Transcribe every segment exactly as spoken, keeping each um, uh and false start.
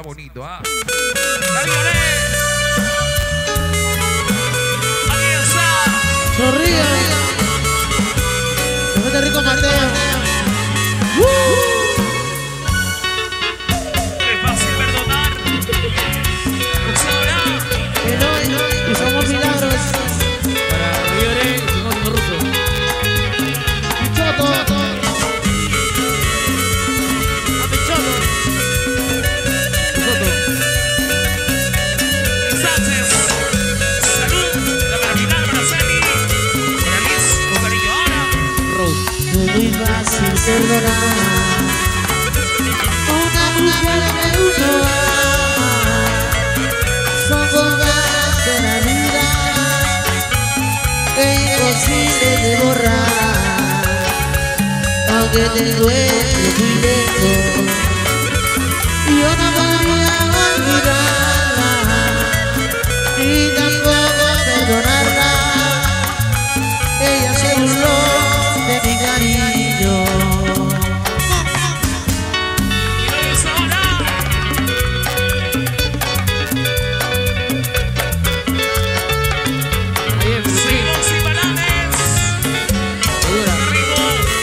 bonito, ¿ah? ¡La Violet! ¡Aquí está! Sonríe. Te rico Mateo. Uh. Es fácil perdonar. Ahora. Eloy, que somos milagros. Para Violet, somos ruso. Choto. Muy fácil perdonar una mujer que uno ama, son cosas de la vida que es imposible de borrar, aunque te duele muy lejos, yo no voy a olvidarla ni tampoco perdonarla. Ella se burló de mi cariño. Seguimos sin bananes. Arriba.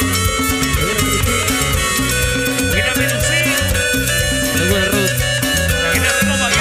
Mira Menuzzi. La vida de Roma.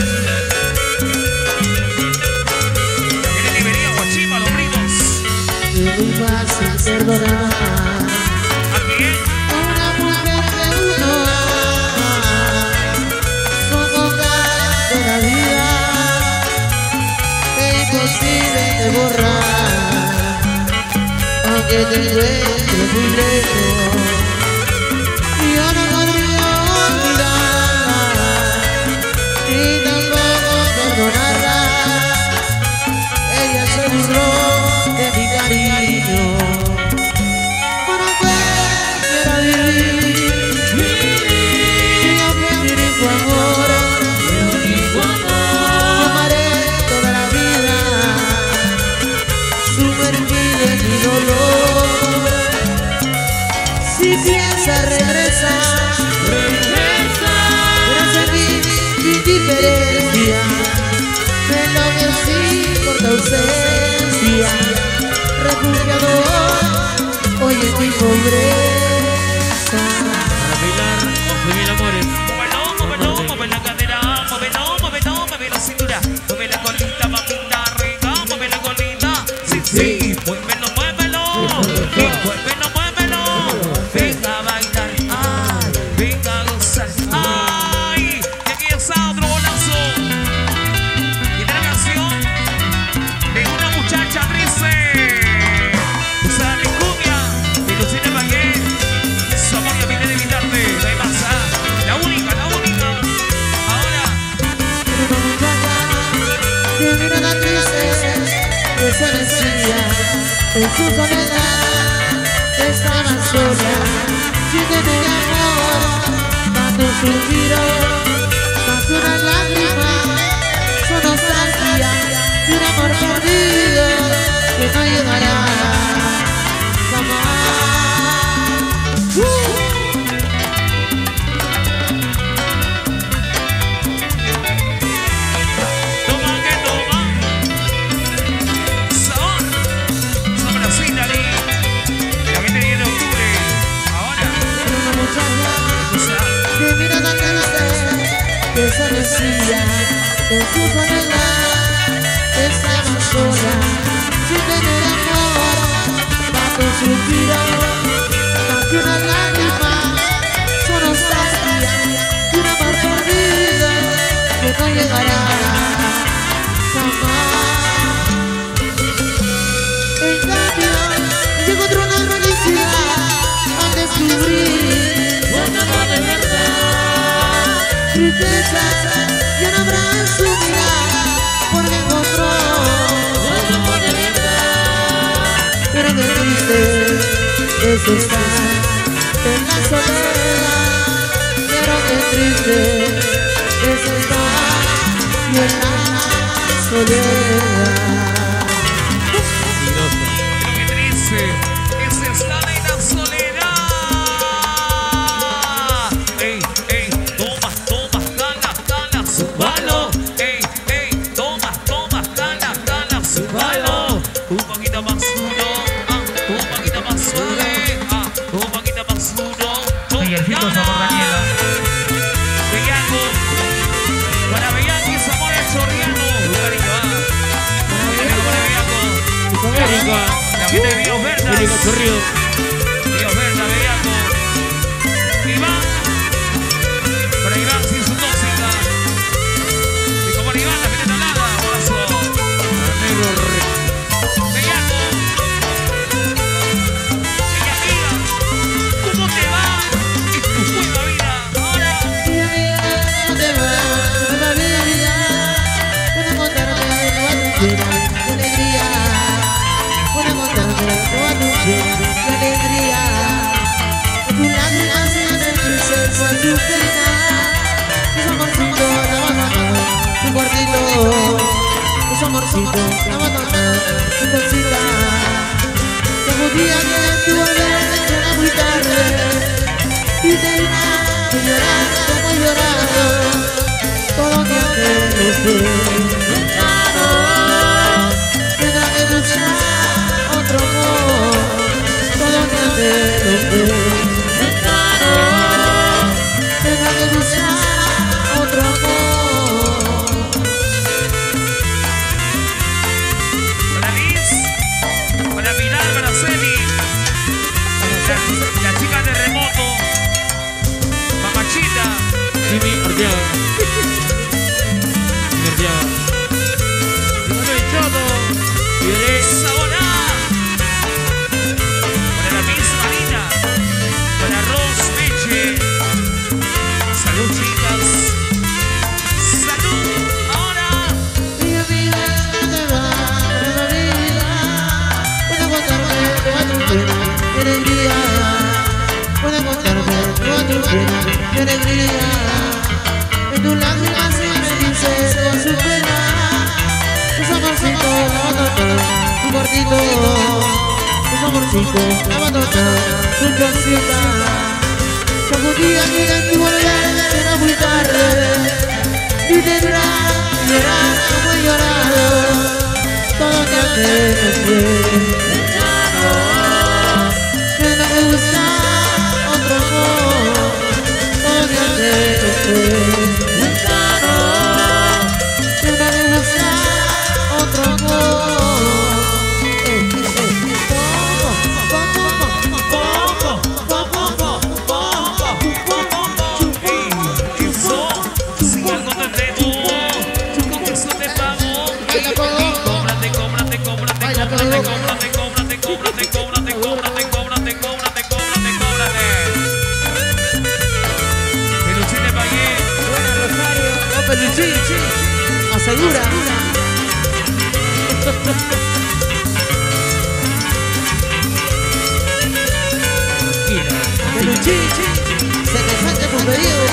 Viene Liberia, Guachima, los primos. Es muy fácil perdonar una mujer que uno ama, son cosas de la vida que es imposible de borrar, aunque te encuentres muy lejos, yo no podría olvidarla ni tampoco perdonarla. Ella se burló de mi cariño. Para que quiera vivir, yo vivir en tu amor, amaré toda la vida, sumergido en mi dolor. Si piensas regresar, gracias a mí, mi indiferencia, me enloquecí por tu ausencia, refugiador, hoy en mi pobreza. Para Pilar, once mil amores. Móvelo, móvelo, mueve la cadera, móvelo, móvelo, mueve la cintura, mueve la colita, mamita rica, mueve la colita, sí, sí, muévelo, muévelo, muévelo, muévelo, venga a bailar, ay, venga a gozar, ay, y aquí está otro golazo, y esta canción de una muchacha triste, sale cumbia, de Lucina Baguette, su amor ya viene de invitarte, no hay más, ah, la única, la única, ahora. Una muchacha que mirada triste, que se decía en su soledad, estaba sola, sin tener amor, más un suspiro, más una lágrima, su nostalgia de un amor perdido que no llegará jamás. ¡Uh! Toma que toma, sabor, sabor así, Dani. La gente viene en octubre, ahora. Una muchacha O sea, que mirada triste, que se decía en su soledad, estaba sola, sin tener amor, bajo un suspiro, más que una lágrima, su nostalgia de un amor perdido que no llegará jamás. En cambio, yo encontré una felicidad al descubrir un amor de verdad. Tristeza, yo no abrazo mi mirada porque encontró un amor de verdad. Pero qué triste es estar en la soledad. Pero qué triste es estar y en la soledad. Peligroso. pero qué triste es estar en la soledad. Ey, ey, toma, toma, gana, Mónica. La gente de Villa Ofertas. Mónica Chorrillo. Villa Ofertas, Bellaco. Iván. Para Iván sin su tóxica. Y como Iván, la gente tablada. Abrazo. Negro Re. Bellaco. Ella amiga. ¿Cómo te va? Es tu nueva vida. Ahora. Ella amiga, ¿cómo te va? Nueva vida. Puedo contarme toda tu pena y alegría. Puedo contarme toda tu pena y alegría. Que tus lágrimas sean el proceso a tu pena. Tus amorcitos la abandonado, tu cuartito. Tus amorcitos la abandonado, tu cosita. Que algún día que tu volver será muy tarde. Y tendrás que llorar como he llorado. Todo que antes no fue claro. Tendrá que buscar otro amor. Todo que antes no fue claro. Tendrá que buscar otro amor. Para Liz. Para Pilar, para Celi. La chica terremoto. Mamachita. Jimmy Arteaga. Jimmy Arteaga. Manuel Choto. Violé. Sabona. Para la Miss Marina. Para Rose Meche. Salud, chicas. Salud. Ahora. Ella amiga, ¿cómo te va? Nueva vida. Puedo contarme toda tu pena y alegría. Puedo contarme toda tu pena y alegría. Que tus lágrimas sean felices con su pena. Tus amorcitos la abandonan, tu cuartito. Tus amorcitos la abandonan, tu chocita. Que algún día quieran tu volver será muy tarde. Y tendrás que llorar como he llorado. Todo que antes no fue claro. Tendrá que buscar otro amor. Todo que antes no fue claro. Tendrá que buscar otro amor. Eh, eh, eh. Poco, poco, poco, Eso. Si algo te debo. Con eso te pago. Baila todo. Cóbrate, cóbrate, cóbrate, Baila cóbrate, todo. cóbrate, cóbrate, cóbrate, cóbrate, cóbrate, cóbrate, cóbrate, cóbrate, cóbrate. Peluchín de Valle. Buena, Rosario. No, Peluchín, sí. Asegura. Peluchín, sí. Se te saca tu pedido.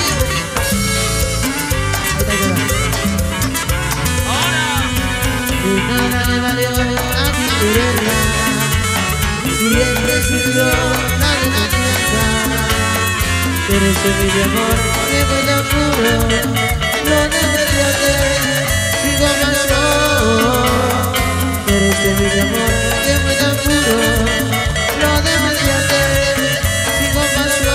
Ahí está, ahí está. Ahora. De nada me valió a ti quererla. Siempre he sido la de confianza. Pero ese mi amor que fue tan puro. Lo necesité, sigo amando. Pero ese mi amor que fue tan puro. Lo necesité, sigo amando.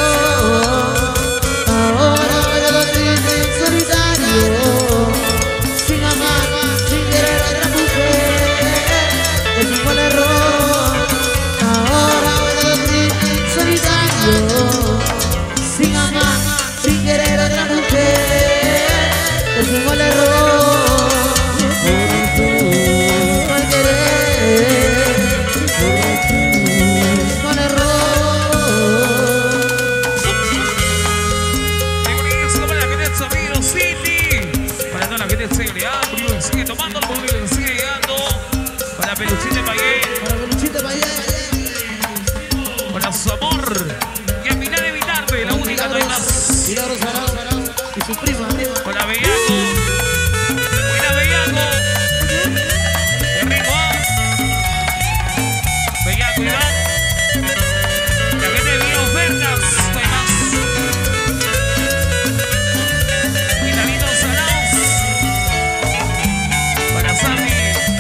Ahora me lo triste en solitario. Sin amar, sin querer a otra mujer. Es un mal error. Ahora me lo triste en solitario. Sin amar, sin querer a otra mujer. Es un mal error. Mal querer. Mal error. Qué bonito, para la gente de Sonido City. Para toda la gente de C L A. Bruno sigue tomando, el Bruno sigue llegando. Para Peluchín de Valle. Para Peluchín de Valle. Para su amor. Y a Pilar Evitarme, la única, no hay más. Milagros Arau y su prima, prima. Para Bellaco. Buena Bellaco. Qué rico. Bellaco, Iván. La gente de Villa Ofertas, no hay más. Y David Zarauz. Para Sammy.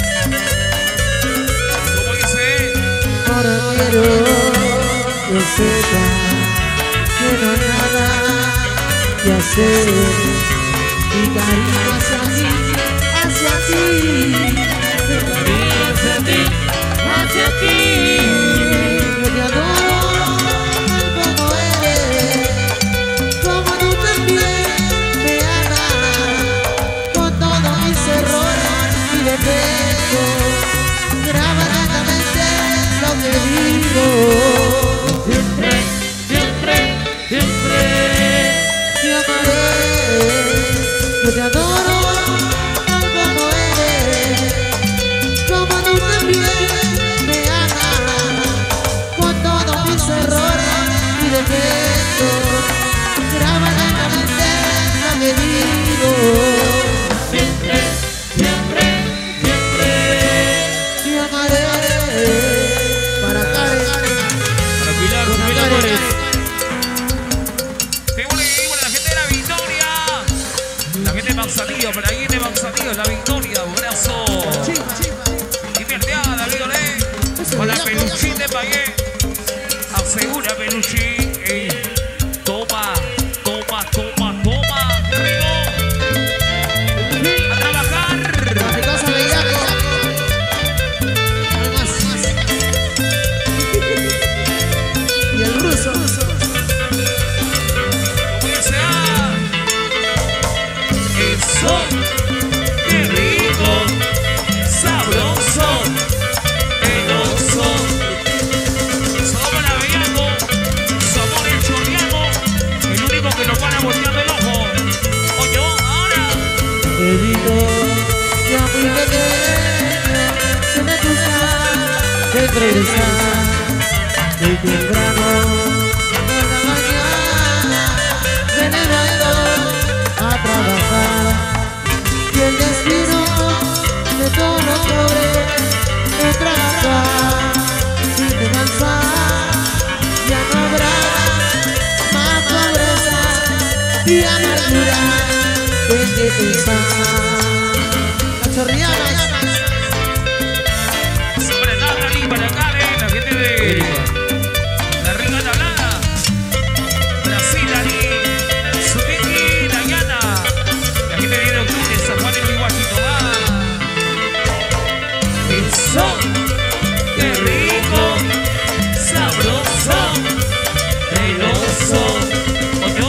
¿Cómo dice? Ahora quiero que sepa que no hay nada que hacer. Mi cariño hacia ti, hacia ti. Mi cariño hacia ti, hacia Manzanillo, por ahí de Manzanillo, la victoria, un brazo. Inverteada, David Olé, con la peluchín de Payé. Asegura peluchín. Ey, toma, toma, toma, toma. ¡Qué rico! A trabajar. Traficosa bellaco. Hay más. Y el ruso. Como dice, ah. Eso, qué rico, sabroso, meloso. Somos la Bellaco, somos el Choriano, el único que nos van a voltear el ojo. Oye, ahora. Querido, ya muy pequeño, se me gusta de progresar muy temprano por la mañana, me levanto a trabajar y el destino de todos los pobres es trabajar sin descansar. Ya no habrá más pobreza y amargura en que pensar. La chorriana Sobre nada, ni para acá, eh, la gente de la Rica Tablada, Brasil, Ari, Zubiki, Dayana, la gente de Octubre, San Juan del Iguachito, va. Eso, qué rico, sabroso, meloso. Oye,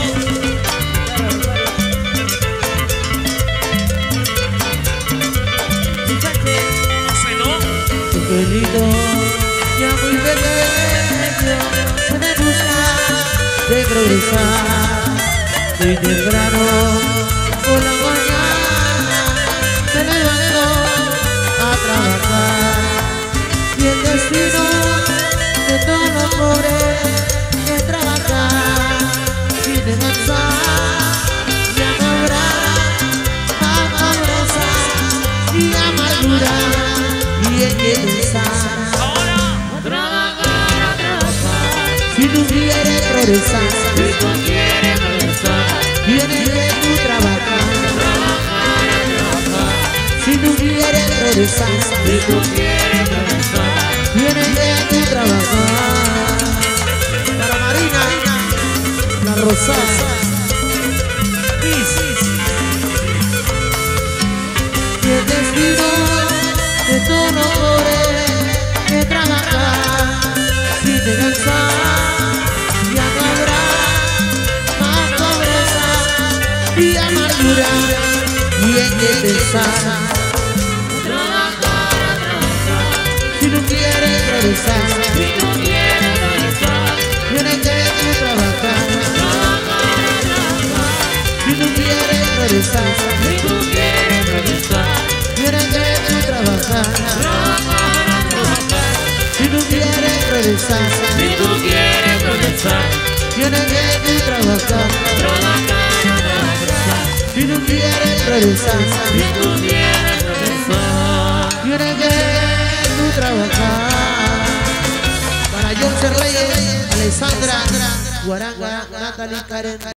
¿no? tu pelito ya muy pequeño, se me gusta de progresar muy temprano por la mañana, me levanto a trabajar y el destino de todos los pobres es trabajar sin descansar. Ya no habrá más pobreza y amargura y en que pensar. Ahora, Trabajar, a trabajar. Si tú quieres progresar, Si tú quieres progresar, tienes que tú trabajar. trabajar, a trabajar. Si tú quieres progresar, Si tú quieres progresar, tienes que tú trabajar. Para Marina, la Rosada. Y el destino de todos los pobres es trabajar sin descansar. Ya no habrá más pobreza y amargura y en que pensar. trabajar, a trabajar. Si tú quieres progresar, Si tú quieres progresar, tienes que tú trabajar. trabajar, a trabajar. Si tú quieres progresar, Si tú quieres progresar, tienes que tú trabajar. trabajar, a trabajar. Si tú quieres progresar, Si tú quieres progresar, tienes que tú trabajar. trabajar, a trabajar. Si tú quieres progresar, Si tú quieres progresar, tienes que tú trabajar. Para John Reyes, Alessandra, Guaranga, Natalie Karen.